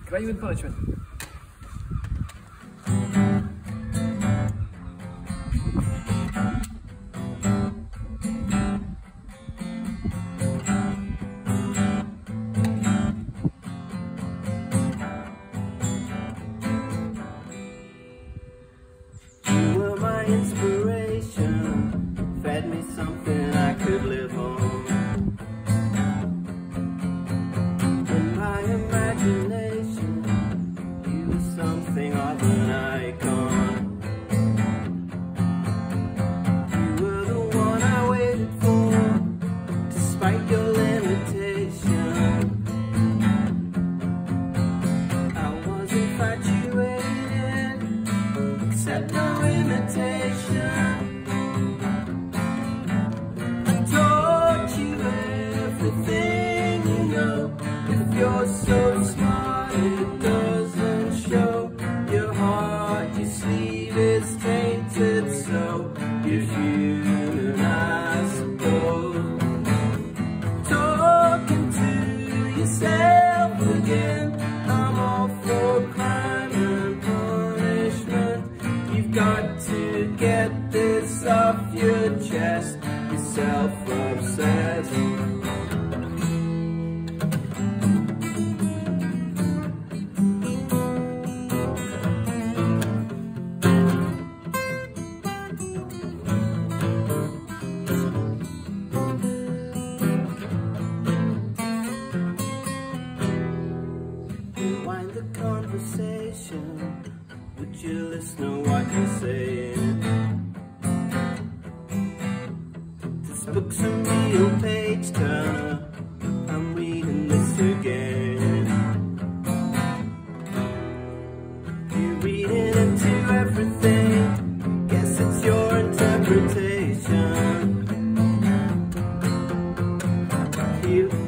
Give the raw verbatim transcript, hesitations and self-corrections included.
Graduate parchment. You were my inspiration, fed me something I could live on. In my imagination, you were something of an icon. You were the one I waited for, despite your limitation. I was infatuated, except no imitation. I taught you everything you know. If you're so smart, it doesn't show. Your heart, your sleeve is tainted, so you're human, I suppose. Talking to yourself again, I'm all for crime and punishment. You've got to get this off your chest. You're self-obsessed. Rewind the conversation. Would you listen to what you're saying? This book's a real page turner. I'm reading this again. You're reading into everything. Guess it's your interpretation. You